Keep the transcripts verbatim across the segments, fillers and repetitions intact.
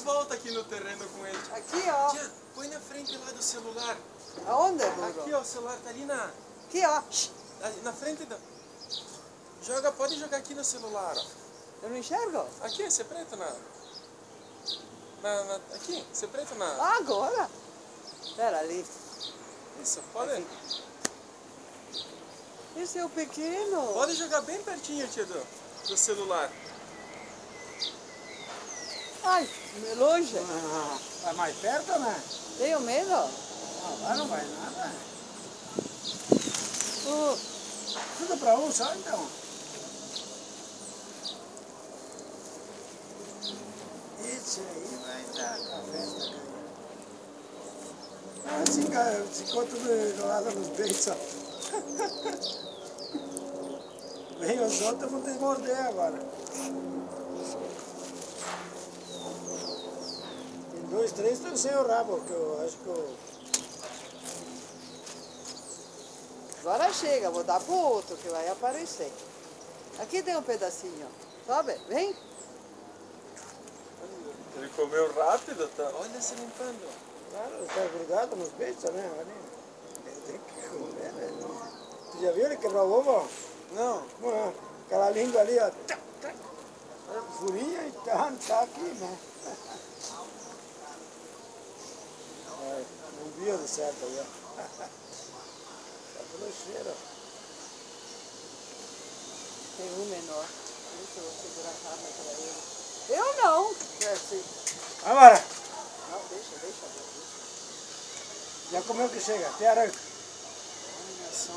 voltas aqui no terreno com ele. Aqui, ó. Tia, põe na frente lá do celular. Aonde, Bruno? Aqui, ó, o celular tá ali na... Aqui, ó. ali na frente da... Joga, pode jogar aqui no celular, ó. Eu não enxergo? Aqui, você preto na... na, na aqui, você preto na... Ah, agora? Pera ali. Isso, pode... Aqui. Esse é o pequeno. Pode jogar bem pertinho, tia, do, do celular. Ai, longe. Ah, vai mais perto, né? Tenho medo. Não, lá não vai nada. Uh, Tudo pra um só, então. Esse aí vai dar café. Assim, cara, ficou tudo enrolado nos beijos, ó. Vem os outros, vão ter que morder agora. Tem dois, três estão sem o rabo, que eu acho que eu... agora chega, vou dar pro outro que vai aparecer. Aqui tem um pedacinho. Sobe, vem. Ele comeu rápido, tá? Olha se limpando. Claro, está grudado nos beijos, né? Olha. Ele tem que comer, né? Tu já viu ele quebrar o ovo? Não. Mano, aquela língua ali, ó. Tac, tac. Furinha e tá, tá aqui, né? Ai, não viu de certo aí, ó. Tá pelo cheiro. Tem um menor. Deixa eu segurar a carne pra ele. Eu não. É assim. Agora, Não, deixa, deixa. deixa. já comeu que chega, até arranca. Olha só.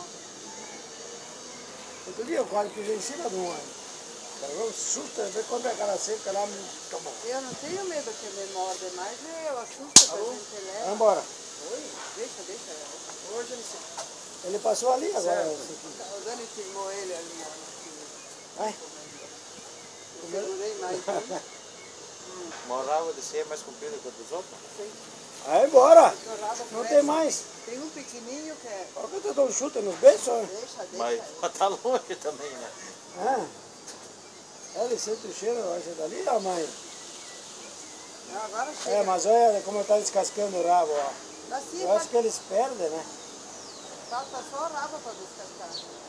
Outro dia eu quase pisei em cima de um ano. Pegou um susto, vê quando é aquela seca lá, me tomou. Eu não tenho medo que me morde mais, eu assusto que a gente leva. Vai embora. Oi, deixa, deixa. Hoje ele se... Ele passou ali agora. Certo. Esse aqui. O Dani filmou ele ali, ó. Vai. Eu segurei mais um. Mas o rabo de ser mais comprido que o dos outros? Vai embora. O rabo Não cresce. tem mais. Tem um pequenininho que é... Olha que eu dou um chute nos beijos, ó. Deixa, deixa. Mas tá longe também, né? Ah. Ele sente o cheiro, eu acho, dali, ó, mãe. Não, agora chega. É, mas olha como tá descascando o rabo, ó. Assim, Eu acho que eles perdem, né? falta só o rabo para descascar.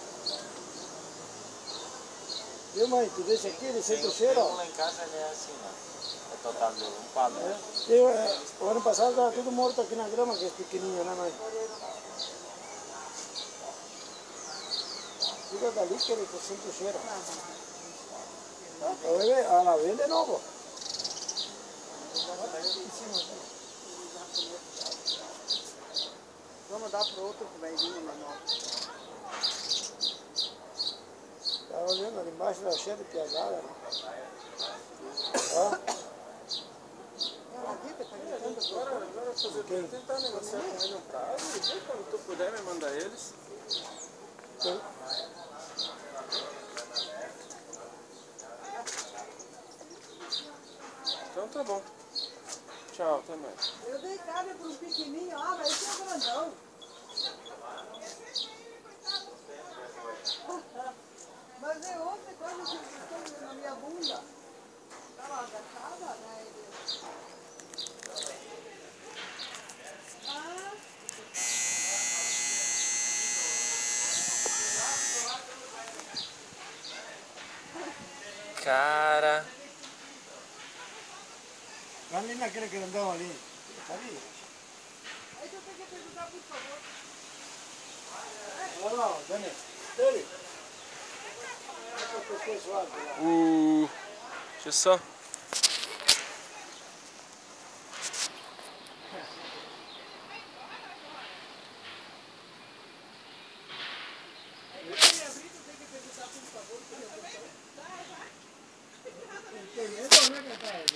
Viu, mãe? Tu deixa aqui, ele sente Tem, o cheiro, tem um ó. lá em casa, ele é assim, né? É total um palo, né? Eu, é, o ano passado estava tudo morto aqui na grama, que é pequenininho, né, mãe? Fica dali que ele sente o cheiro. Ah, olha lá, vem de novo. Vamos dar pro outro que vai vir no menor. Estava olhando ali embaixo, era cheio de piazada, né? Ó. Ela aqui que tá gritando. Agora, agora fazer, Quem? tentar negociar com ele um prazo e ver quando tu puder me mandar eles. Quem? Então tá bom. Tchau, até mais. Eu dei carne para um pequenininho, ah, mas esse é grandão. Mas é outra coisa que ficou na minha bunda. Estava agachada, né? Ah. Cara... Vai ali naquele grandão ali. Tá ali. Aí tu tem que perguntar, por favor. Olha lá, ó, Dani. Dani. Olha o pescoço lá. Uh, deixa eu só... Tem medo, né, que tá?